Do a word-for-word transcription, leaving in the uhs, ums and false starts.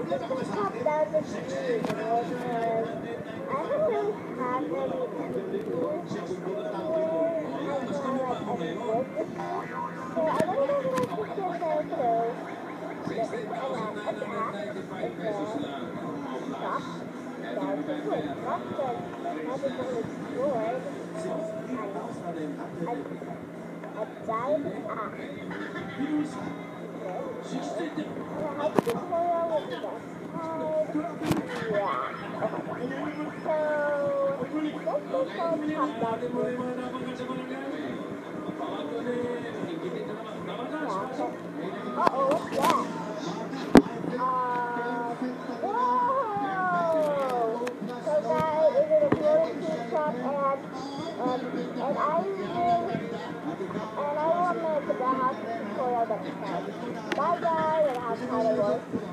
just top down the speed, you know, because I don't really have any computers where I can like edit this. So I don't know what I should just say, you know, there's an app, it's a shop, down the quick shop, and everything is good, and a, a giant app. Okay. And I have a tutorial with the desktop. Yeah. Okay. So, let's just go top down here. Yeah, so, uh-oh, what's that? Uh, whoa! So that is an ability shop, and, um, and I will, and I will make the house tutorial next time. Bye guys, and have fun at work.